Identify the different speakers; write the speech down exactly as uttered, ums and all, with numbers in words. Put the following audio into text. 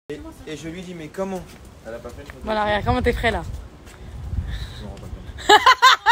Speaker 1: Et, et je lui dis mais comment? Elle a pas fait une photo.
Speaker 2: Voilà, regarde comment t'es frais là.
Speaker 1: Je m'en rends pas compte.